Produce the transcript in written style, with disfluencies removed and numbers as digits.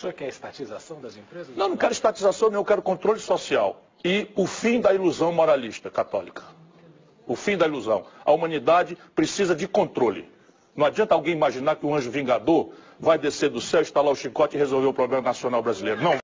senhor quer estatização das empresas? Não quero estatização, eu quero controle social. E o fim da ilusão moralista católica. O fim da ilusão. A humanidade precisa de controle. Não adianta alguém imaginar que um anjo vingador vai descer do céu, instalar o chicote e resolver o problema nacional brasileiro. Não.